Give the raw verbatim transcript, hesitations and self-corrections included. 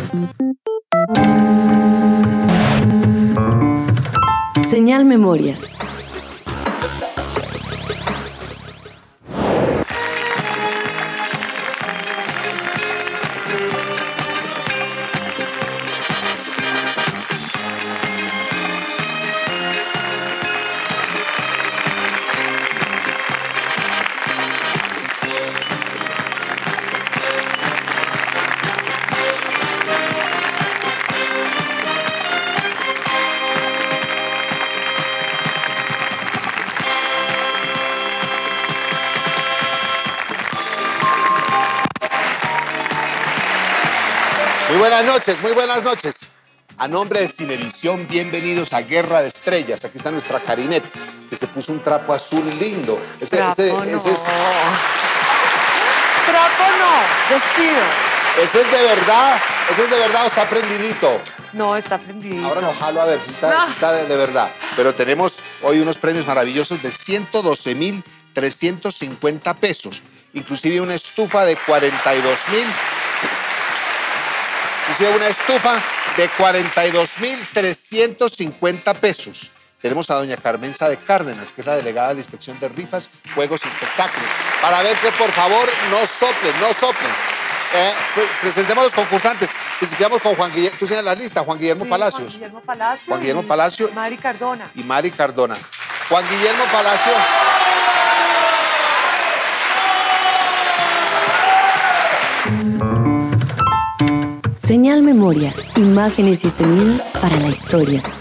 Señal Memoria. Muy buenas noches, muy buenas noches. A nombre de Cinevisión, bienvenidos a Guerra de Estrellas. Aquí está nuestra Karinet, que se puso un trapo azul lindo. Ese, trapo ese, no. ese es, Trapo no, vestido. ese es de verdad, ese es de verdad o está prendidito. No, está prendidito. Ahora lo jalo a ver si está, No. si está de, de verdad. Pero tenemos hoy unos premios maravillosos de ciento doce mil trescientos cincuenta pesos. Inclusive una estufa de cuarenta y dos mil. Inclusive una estufa de cuarenta y dos mil trescientos cincuenta pesos. Tenemos a doña Carmenza de Cárdenas, que es la delegada de la Inspección de Rifas, Juegos y Espectáculos, para ver que por favor no soplen, no soplen. Eh, pre presentemos a los concursantes. Principiamos con Juan Guillermo, tú tienes la lista, Juan Guillermo Sí, Palacios. Juan Guillermo Palacio. Juan Guillermo y Palacio. Mari Cardona. Y Mari Cardona. Juan Guillermo Palacio. Señal Memoria. Imágenes y sonidos para la historia.